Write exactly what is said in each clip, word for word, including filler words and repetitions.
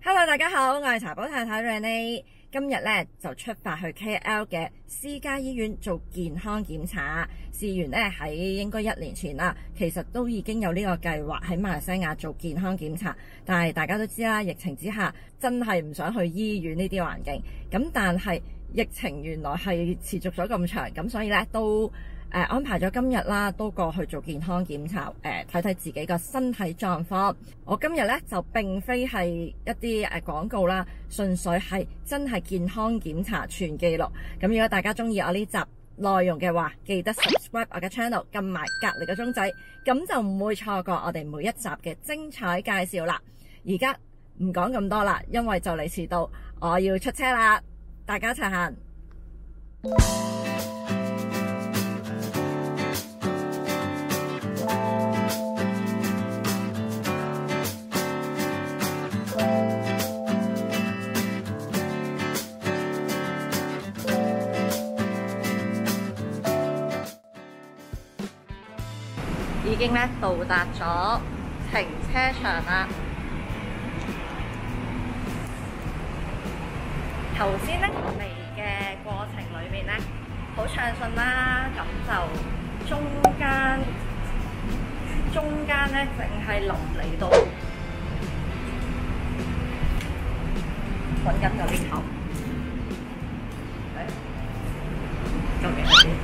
Hello， 大家好，我係茶寶太太 Renee。今日咧就出發去 K L 嘅私家醫院做健康檢查。事緣咧喺應該一年前啦，其實都已經有呢個計劃喺馬來西亞做健康檢查。但係大家都知啦，疫情之下真係唔想去醫院呢啲環境。咁但係疫情原來係持續咗咁長，咁所以咧都誒、呃、安排咗今日啦，都過去做健康檢查，誒睇睇自己個身體狀況。我今日咧就並非係一啲誒廣告啦，純粹係真係健康檢查全記錄。咁如果大家中意我呢集內容嘅話，記得 subscribe 我嘅 channel， 撳埋隔離個鐘仔，咁就唔會錯過我哋每一集嘅精彩介紹啦。而家唔講咁多啦，因為就嚟遲到，我要出車啦，大家一齊行。已經咧到達咗停車場啦。頭先咧嚟嘅過程裏面咧好暢順啦，咁就中間中間咧淨係臨嚟到揾緊個呢頭，究竟係邊？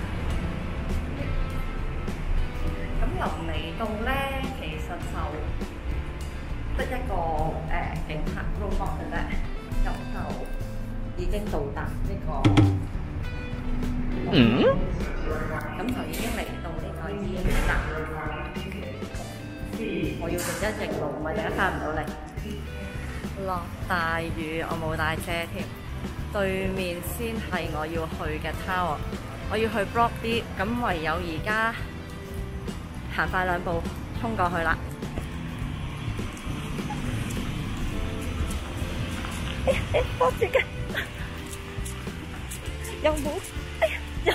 臨嚟到咧，其實就得一個誒警察 robot 嘅啫，咁就已經到達呢個，嗯，咁就已經嚟到呢個醫院啦。我要逆一逆路，咪陣間翻唔到嚟。落大雨，我冇帶遮添。對面先係我要去嘅 tower， 我要去 block D， 咁唯有而家行快兩步衝過去啦！哎呀，哎，幫住嘅，有冇？哎呀，有，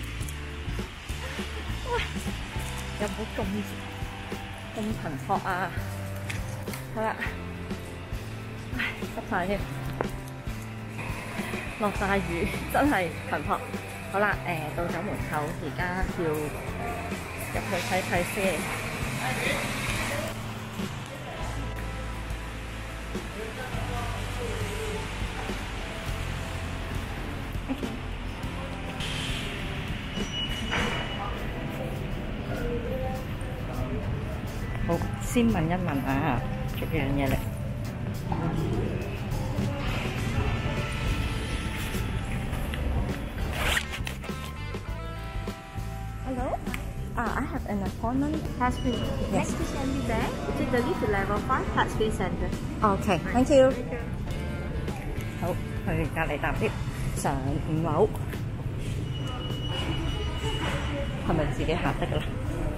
哇，有冇咁咁頻撲啊？好啦，唉，濕晒添，落大雨真係頻撲。好啦，誒、呃，到咗門口，而家要入去睇睇先。Okay. 好，先問一問啊，逐樣嘢嚟。Hello? Uh, I have an appointment. Heart screen. Yes. Next patient will be there. Take the lift to level five, heart screen center. Okay, thank you. 好，去隔離搭 lift 上五樓，係咪自己行得㗎啦？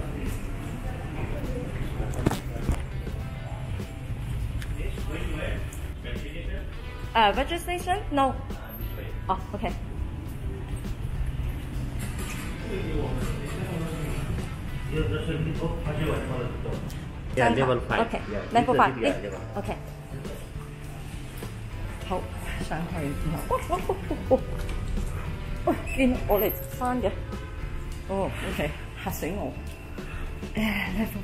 誒 registration no。哦 ，OK。 Yeah, level five. Okay, Yeah, level five. Yeah, Eh, level. Okay. 好，上去然後，哇哇哇哇！喂，見我嚟翻嘅，哦 ，OK， 嚇死我！誒 ，level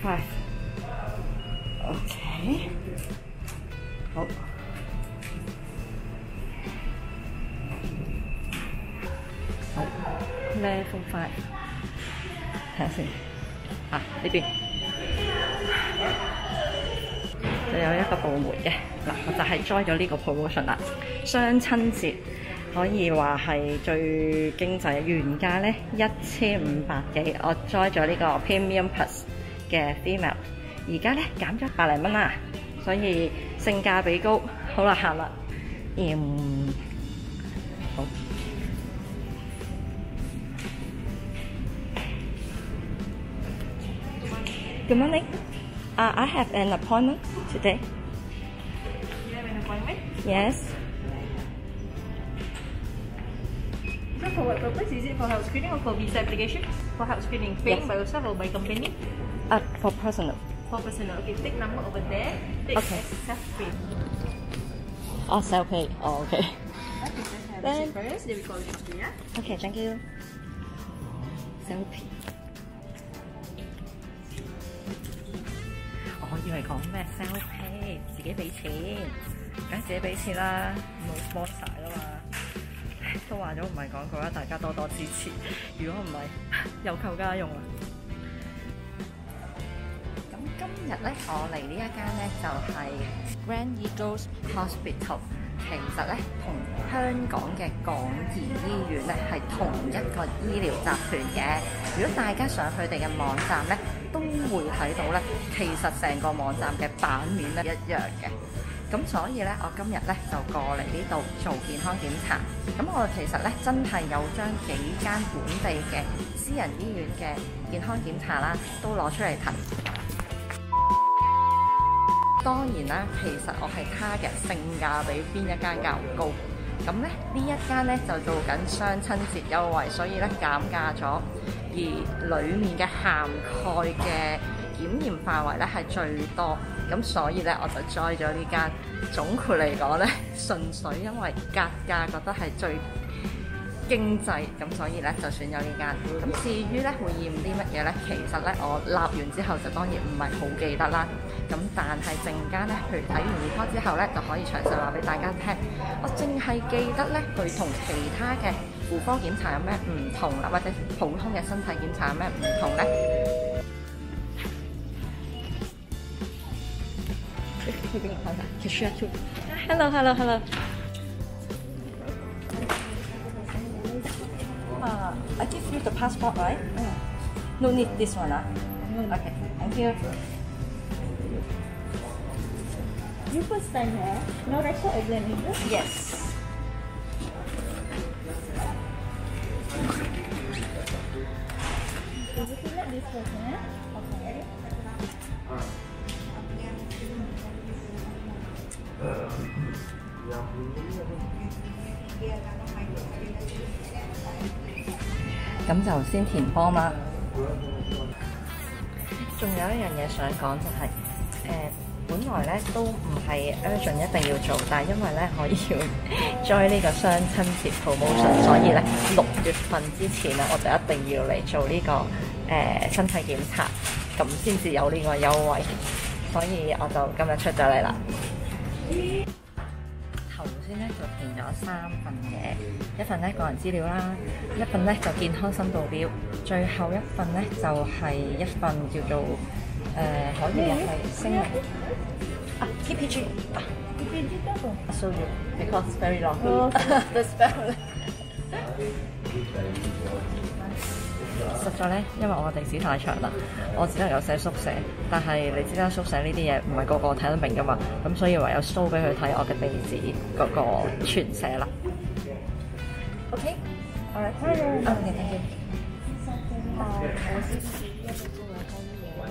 five。OK， 好。好 ，level five。睇下先。啊，呢邊就有一個部門嘅嗱，我就係 join 咗呢個 promotion 啦。雙親節可以話係最經濟，原價咧一千五百幾，我 join 咗呢個 Premium Plus 嘅 female， 而家咧減咗百零蚊啦，所以性價比高。好啦，行啦，嗯，好。Good morning. Uh, I have an appointment today. You have an appointment? Yes. So for what purpose? Is it for health screening or for visa application? For health screening, paying Yes. by yourself or by company? Uh, for personal. For personal. Okay, take number over there. Take Okay. self pay. 哦 self pay， 哦 OK。 Then first, they will call you yeah. OK thank you。 self pay。 我以為講咩 self pay， 自己俾錢，梗係自己俾錢啦，冇 sponsor 啦嘛。都話咗唔係廣告啦，大家多多支持。如果唔係，又扣家用啦。咁今日咧，我嚟呢一間咧就係、是、Grand Eagles Hospital。其實咧，同香港嘅港怡醫院咧係同一個醫療集團嘅。如果大家上佢哋嘅網站咧，都會睇到咧，其實成個網站嘅版面咧一樣嘅。咁所以咧，我今日咧就過嚟呢度做健康檢查。咁我其實咧真係有將幾間本地嘅私人醫院嘅健康檢查啦，都攞出嚟睇。當然啦，其實我係target性價比邊一間較高。咁咧呢一間咧就做緊雙親節優惠，所以咧減價咗，而裡面嘅涵蓋嘅檢驗範圍咧係最多。咁所以咧我就 join 咗呢間。總括嚟講咧，純粹因為格價覺得係最經濟，咁所以咧就選咗呢間。咁至於咧會驗啲乜嘢咧，其實咧我立完之後就當然唔係好記得啦。咁但係陣間咧，譬如睇完兒科之後咧，就可以詳細話俾大家聽。我淨係記得咧，佢同其他嘅婦科檢查有咩唔同啦，或者普通嘅身體檢查有咩唔同咧？ Hello, hello, hello. Uh, I give you the passport, right? No need this one, ah. Okay, thank you. You first time here, no record examination. Yes. So you select this person, eh? Okay. Uh, 咁就先填波嘛。仲有一樣嘢想講就係、是，誒、呃，本來咧都唔係 urgent 一定要做，但係因為咧我要 join 呢個雙親節 promotion， 所以咧六月份之前啊，我就一定要嚟做呢、這個誒、呃、身體檢查，咁先至有呢個優惠，所以我就今日出咗嚟啦。 頭先咧就填咗三份嘢，一份咧個人資料啦，一份咧就健康申報表，最後一份咧就係、是、一份叫做誒、呃、可以係聲明啊 T P G 啊 T P G 多個 show you because very long the spell 實在咧，因為我地址太長啦，我只能夠寫縮寫，但係你知啦，縮寫呢啲嘢唔係個個睇得明噶嘛，咁所以唯有 show 俾佢睇我嘅地址嗰個全寫啦。OK， 好啦 ，OK， thank you。我是十一月的中文翻译员。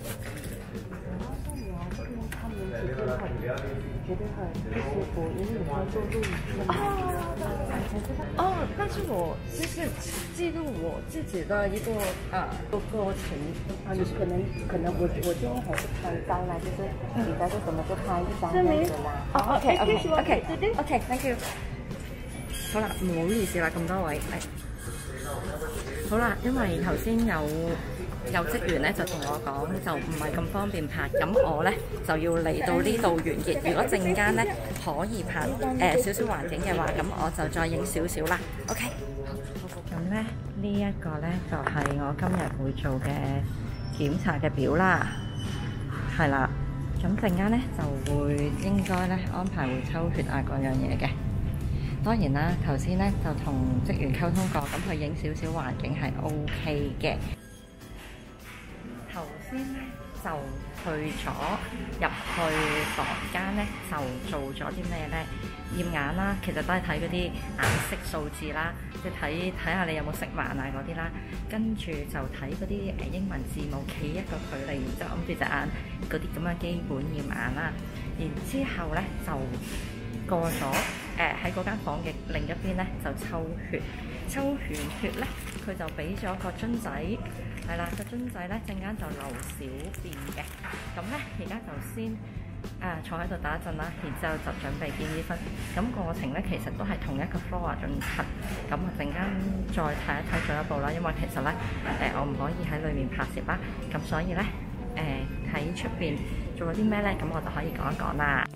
他们绝对很，绝对很不舒服，因为你要做录影的嘛。哦，但是我就是记录我自己的一个啊个过程啊，你可能可能我我建议还是拍一张啦，就是你在做什么就拍一張這樣子啦。哦 ，OK OK OK OK thank you。好啦，唔好意思啦，咁多位係。好啦，因為頭先有。 有職員咧就同我講，就唔係咁方便拍，咁我咧就要嚟到呢度完結。如果陣間咧可以拍誒少少環境嘅話，咁我就再影少少啦。OK， 咁咧呢一個咧就係、是、我今日會做嘅檢查嘅表啦，係啦。咁陣間咧就會應該咧安排會抽血啊嗰樣嘢嘅。當然啦，頭先咧就同職員溝通過，咁佢影少少環境係 OK 嘅。 頭先咧就去咗入去房間咧，就做咗啲咩咧？驗眼啦，其實都係睇嗰啲眼色數字啦，即係睇睇下你有冇色盲啊嗰啲啦。跟住就睇嗰啲誒英文字母，企一個距離，然之後揞住隻眼嗰啲咁嘅基本驗眼啦。然之後咧就過咗誒喺嗰間房嘅另一邊咧就抽血，抽完血咧佢就俾咗個樽仔。 係啦，個樽仔咧陣間就流小便嘅，咁咧而家就先誒坐喺度打一陣啦，然之後就準備見醫生。咁過程咧其實都係同一個 floor 進行。咁啊陣間再睇一睇進一步啦，因為其實咧誒、呃、我唔可以喺裏面拍攝啦，咁所以咧誒喺出邊做咗啲咩咧，咁我就可以講一講啦。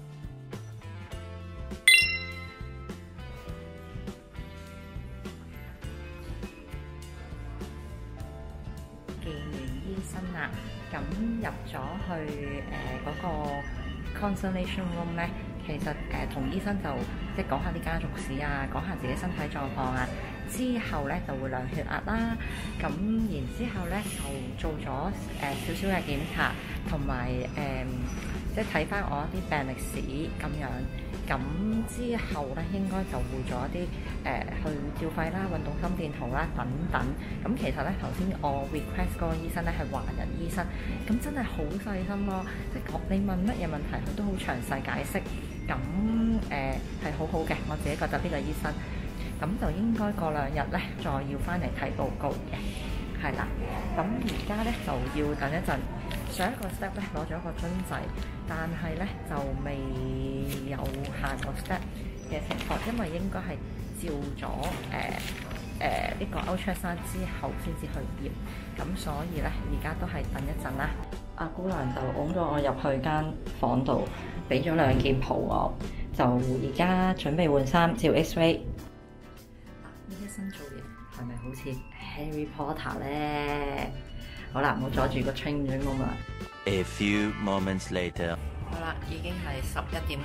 見完醫生啦，咁入咗去誒嗰、呃那個 consultation room 咧，其實誒同、呃、醫生就即係講下啲家族史啊，講下自己身體狀況啊，之後咧就會量血壓啦，咁然之後咧就做咗誒、呃、少少嘅檢查，同埋誒即係睇翻我一啲病歷史咁樣。咁之後咧，應該就會做一啲誒、呃、去照肺啦、運動心電圖啦等等。咁其實咧，頭先我 request 嗰個醫生咧係華人醫生，咁真係好細心咯。即係你問乜嘢問題，佢都好詳細解釋。咁誒係好好嘅，我自己覺得呢個醫生。咁就應該過兩日咧，再要翻嚟睇報告嘅。係啦，咁而家咧就要等一陣。上一個 step 咧攞咗一個樽仔，但係咧就未有下個 step 嘅情況，因為應該係照咗誒誒呢個 ultrasound 之後先至去驗，咁所以咧而家都係等一陣啦。阿姑娘就拱咗我入去間房度，俾咗兩件袍我，就而家準備換衫照 X-ray。呢一身做嘢係咪好似 Harry Potter 咧？好啦，唔好阻住個 train 咗我啦。 A few moments later。 好啦，已經係十一點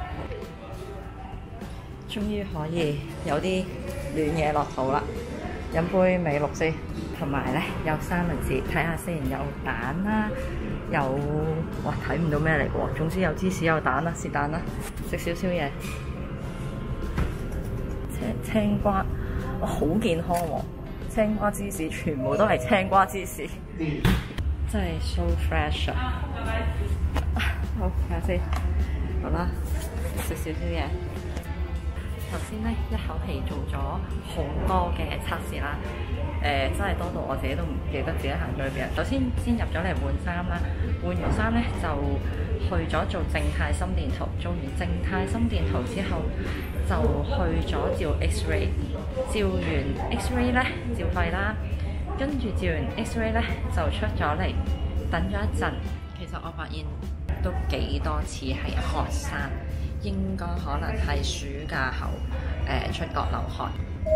九，終於可以有啲暖嘢落肚啦。飲杯美祿先，同埋咧有三文治，睇下先，有蛋啦，有哇睇唔到咩嚟喎，總之有芝士有蛋啦，是蛋啦，食少少嘢。青青瓜，哇好健康喎、啊！青瓜芝士全部都係青瓜芝士，真係 so fresh 啊！好，睇下先，好啦，食少少嘢。頭先咧一口氣做咗好多嘅測試啦，誒、呃、真係多到我自己都唔記得自己行咗去邊。首先先入咗嚟換衫啦，換完衫咧就去咗做靜態心電圖，做完靜態心電圖之後就去咗照 X-ray， 照完 X-ray 咧照肺啦，跟住照完 X-ray 咧就出咗嚟，等咗一陣，其實我發現都幾多次係學生。應該可能係暑假後誒、呃、出國留學，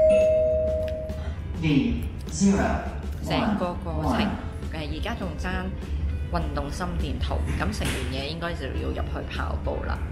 成個過程誒而家仲爭運動心電圖，咁食完嘢應該就要入去跑步啦。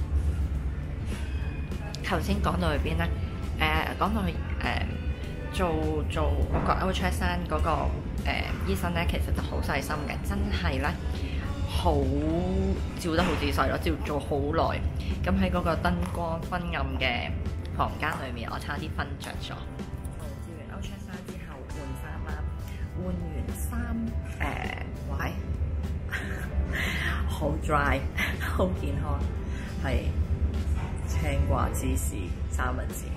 頭先講到去邊咧？誒、呃、講到去誒、呃、做做嗰個 ultrasound 嗰、那個誒、呃、醫生咧，其實就好細心嘅，真係咧。好照得好仔細咯，照做好耐。咁喺嗰個燈光昏暗嘅房間裏面，我差啲瞓着咗。照完 ultrasound 之後換衫啦，換完衫誒，喂、呃，好 dry， 好健康，係青瓜芝士三文治。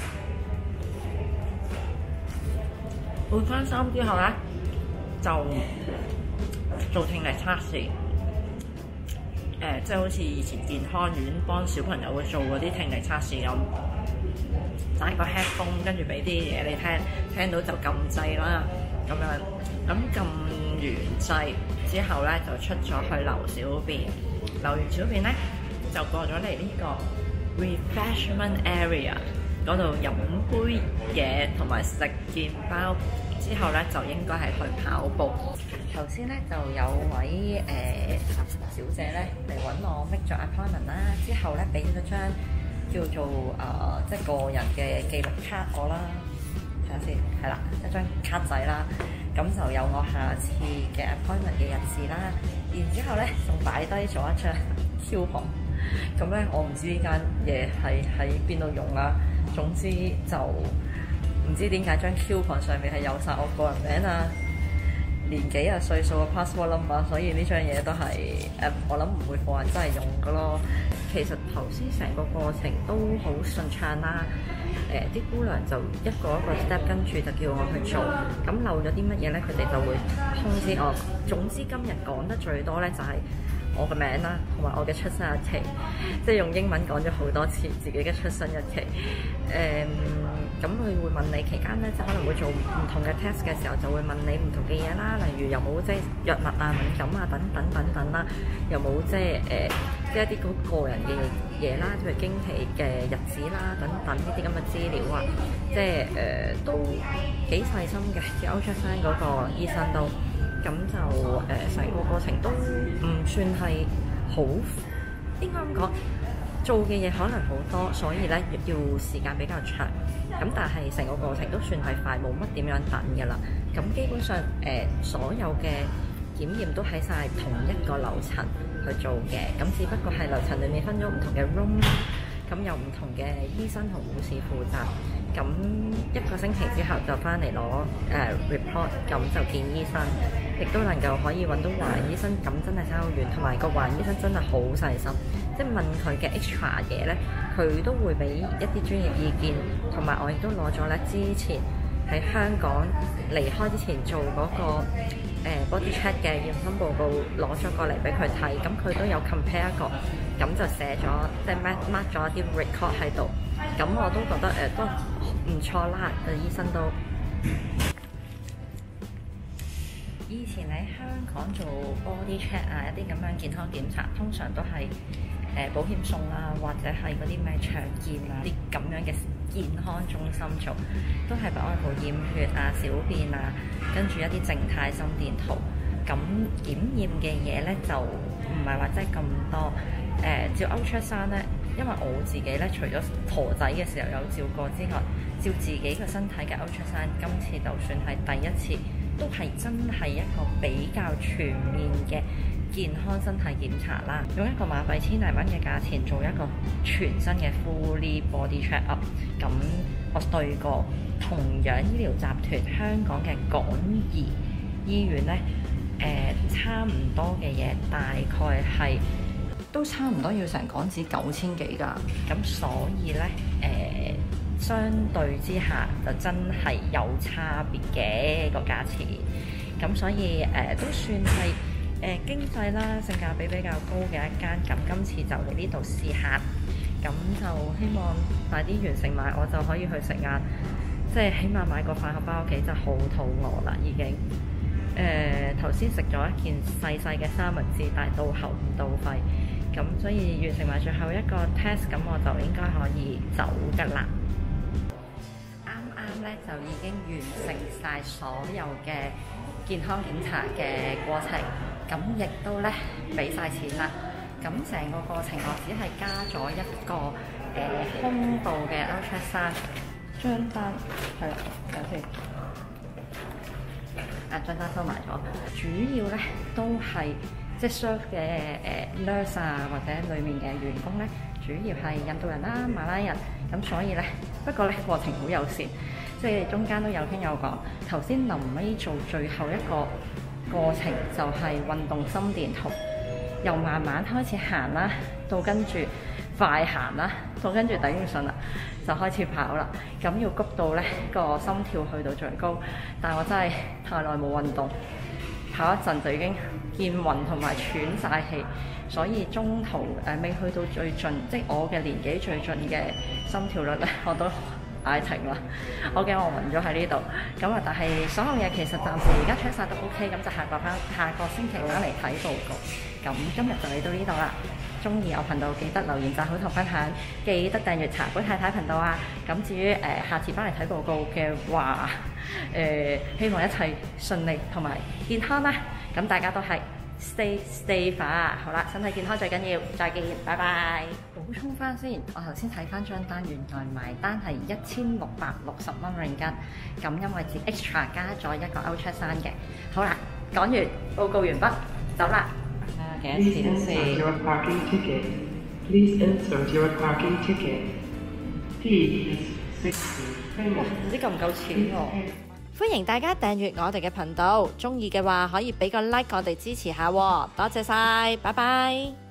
換翻衫之後咧，就做聽力測試。誒、呃，即係好似以前健康院幫小朋友會做嗰啲聽力測試咁，戴個 headphone 跟住俾啲嘢你聽，聽到就撳掣啦咁樣。咁撳完掣之後咧，就出咗去流小便，流完小便咧就過咗嚟呢個 refreshment area 嗰度飲杯嘢同埋食件包，之後咧就應該係去跑步。頭先咧就有位誒、呃、小姐咧嚟揾我 make 咗 appointment 啦，之後咧俾咗張叫做誒、呃、即係個人嘅記錄卡我啦，睇下先，係啦，一張卡仔啦，咁就有我下次嘅 appointment 嘅日子啦，然之後咧仲擺低咗一張 coupon，咁咧我唔知呢間嘢係喺邊度用啦，總之就唔知點解張 coupon 上面係有晒我個人名啊，年紀啊、歲數嘅 passport number， 所以呢張嘢都係誒、呃，我諗唔會放人真係用㗎咯。其實頭先成個過程都好順暢啦。誒、呃，啲姑娘就一個一個 step 跟住就叫我去做，咁漏咗啲乜嘢咧，佢哋就會通知我。總之今日講得最多咧就係、是、 我嘅名啦，同埋我嘅出生日期，即係用英文講咗好多次自己嘅出生日期。誒、咁佢會問你期間咧，即係可能會做唔同嘅 test 嘅時候，就會問你唔同嘅嘢啦，例如有冇即係藥物啊、敏感啊等等等等啦，有冇即係誒、即係一啲好個人嘅嘢啦，譬如經期嘅日子啦，等等呢啲咁嘅資料啊，即係誒、都幾細心嘅，即係 ultrasound 嗰個醫生都。咁就誒成、個過程都唔算係好，應該咁講，做嘅嘢可能好多，所以咧要時間比較長。咁但係成個過程都算係快，冇乜點樣等㗎啦。咁基本上誒、呃、所有嘅檢驗都喺晒同一個流程去做嘅，咁只不過係流程裡面分咗唔同嘅 room 啦，咁有唔同嘅醫生同護士負責。咁一個星期之後就翻嚟攞誒 report，咁就見醫生，亦都能夠可以揾到華人醫生，咁真係差好遠，同埋個華人醫生真係好細心，即係問佢嘅 extra 嘢咧，佢都會俾一啲專業意見，同埋我亦都攞咗咧之前喺香港離開之前做嗰、個、呃、body check 嘅驗身報告攞咗過嚟俾佢睇，咁佢都有 compare 一個，咁就寫咗即係 mark mark 咗一啲 record 喺度，咁我都覺得誒、呃、都唔錯啦，誒醫生都。以前喺香港做 body check 啊，一啲咁樣健康檢查，通常都係誒、呃、保險送啊，或者係嗰啲咩長健啊啲咁樣嘅健康中心做，都係不外乎驗血啊、小便啊，跟住一啲靜態心電圖。咁檢驗嘅嘢咧就唔係話真係咁多。誒、呃、照 ultrasound 咧，因為我自己咧除咗陀仔嘅時候有照過之外，照自己個身體嘅 ultrasound，今次就算係第一次，都係真係一個比較全面嘅健康身體檢查啦。用一個馬幣千零蚊嘅價錢做一個全新嘅 fully body check up。咁我對過同樣醫療集團香港嘅港怡醫院咧，誒、呃、差唔多嘅嘢，大概係都差唔多要成港紙九千幾㗎。咁所以咧，誒、呃、相對之下就真係有差別嘅個價錢。咁所以誒、呃、都算係誒、呃、經濟啦，性價比比較高嘅一間。咁今次就嚟呢度試下，咁就希望快啲完成埋，我就可以去食晏。即係起碼買個飯盒返屋企，真係好肚餓啦已經。誒頭先食咗一件細細嘅三文治，但係到喉唔到肺，咁所以完成埋最後一個 test，咁我就應該可以走㗎啦。啱啱咧就已經完成晒所有嘅健康檢查嘅過程，咁亦都咧俾晒錢啦。咁成個過程我只係加咗一個誒、呃、胸部嘅 ultrasound 張單，係啦，等先。啊，張單收埋咗，主要咧都係即係 serve 嘅誒 nurse 啊，或者裡面嘅員工咧，主要係印度人啦、馬拉人，咁所以咧，不過咧過程好友善，即係中間都有傾有講。頭先臨尾做最後一個過程就係運動心電圖，由慢慢開始行啦，到跟住快行啦，到跟住頂唔順啦，就開始跑啦。咁要谷到咧個心跳去到最高，但係我真係太耐冇運動，跑一陣就已經見暈同埋喘晒氣，所以中途誒未、呃、去到最盡，即係我嘅年紀最盡嘅心跳率咧，我都嗌停啦。我驚我暈咗喺呢度。咁啊，但係所有嘢其實暫時而家 check 晒都 OK，咁就下個翻下個星期翻嚟睇報告。咁今日就嚟到呢度啦。中意我頻道記得留言、讚好同分享，記得訂閱茶杯太太頻道啊！咁至於誒、呃、下次翻嚟睇報告嘅話，誒、呃、希望一切順利同埋健康啦！咁大家都係 stay safe 啊！好啦，身體健康最緊要，再見，拜拜！補充翻先，我頭先睇翻張單，原來埋單係一千六百六十蚊ringgit金，咁因為自 extra 加咗一個 ultrasound嘅。好啦，講完報告完畢，走啦！ Please insert your parking ticket. Please insert your parking ticket. Fee is sixty. 唔知夠唔夠錢喎？歡迎大家訂閱我哋嘅頻道，中意嘅話可以俾個 like 我哋支持下喎，多謝晒，拜拜。